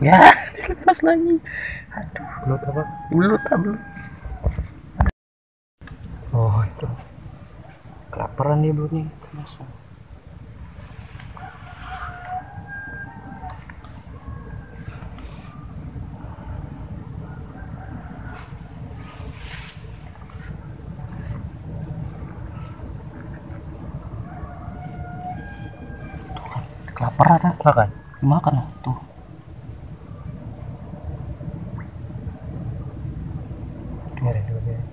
Ya, dilepas lagi. Aduh, Belut apa? belut belut. Oh itu. Kelaparan dia belutnya. Langsung. Kelaparan kan? Makan. Makan tuh. Biarin dulu biarin.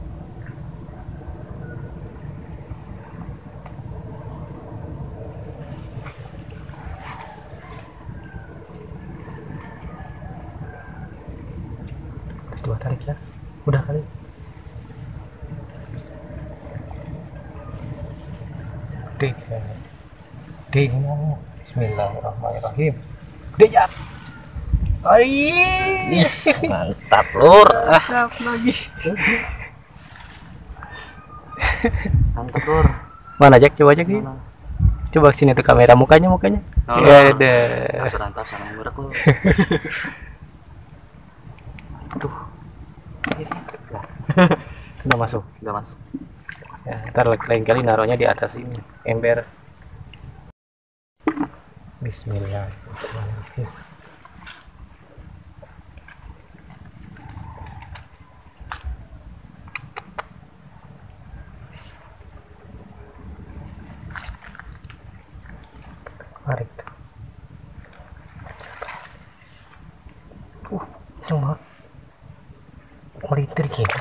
Coba tarik ya. Udah kali. Gede. Gede ini mau. Bismillahirrahmanirrahim. Gede ya. Is, mantap lur. Mantap lagi. Mantap lur. Mana Jack, coba Jack. Coba sini tuh kamera mukanya. Oh, Ya ada. Rantap sana murah lu. Tuh. Udah masuk. Udah masuk. Ya, ntar lain kali naruhnya di atas ini ember. Bismillahirrahmanirrahim. Mari kita. Kenceng banget. Liter gini.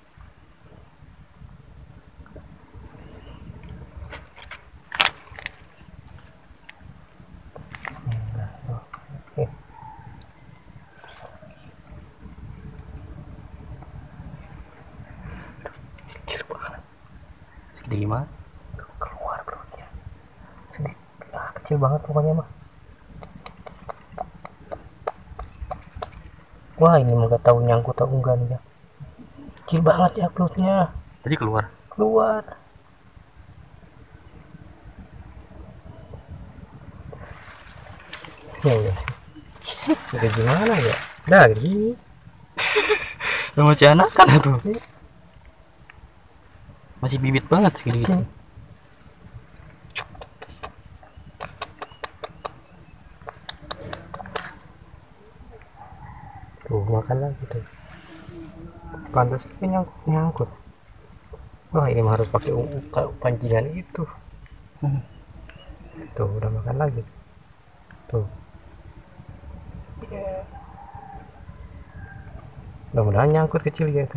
Kecil banget. Segede gimana? Keluar perutnya. Sedih. Kecil banget pokoknya mah. Wah ini mah gak tahu nyangkut atau enggak nih ya. Kecil banget ya perutnya. Tadi keluar. Keluar. Ya. Udah gimana ya? Dah gini. Lu masih anakan tuh. Masih bibit banget segini gitu. Tuh makan lagi tuh. Pantas nyangkut. Wah ini mah harus pakai pancingan itu. Tuh udah makan lagi. Tuh. Mudah-mudahan nyangkut kecil gitu.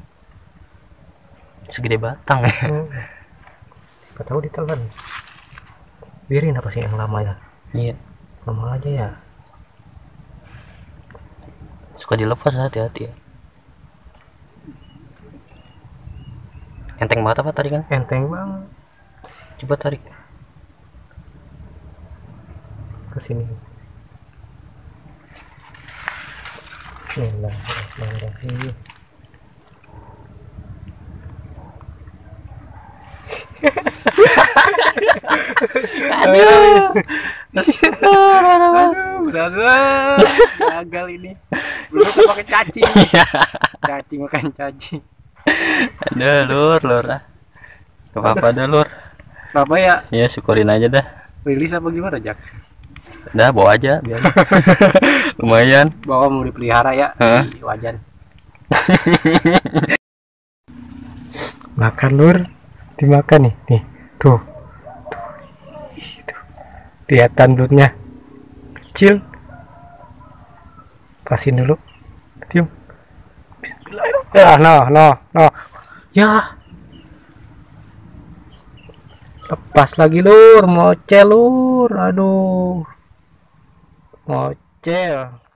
Segede batang ya. Gak tahu ditelan. Biarin apa sih yang lama ya? Iya. Lama aja ya. Suka dilepas, hati-hati ya. Enteng banget apa tadi kan? Enteng banget. Coba tarik Ke sini. Bismillahirrahmanirrahim. Aduh. Aduh, gagal ini. Belum pakai cacing. Cacing makan cacing. Aduh, lur. Gak apa-apa dah, lur. Apa ya? Ya, syukurin aja dah. Rilis apa gimana, Jak? Dah, bawa aja biar. Lumayan. Bawa mau dipelihara ya di wajan. Makan lur. Dimakan nih. Nih, tuh. Kelihatan belutnya kecil. Pasin dulu. Diam. Bismillahirrahmanirrahim. No. Ya. Lepas lagi lur, mocel lur. Aduh. Mocel.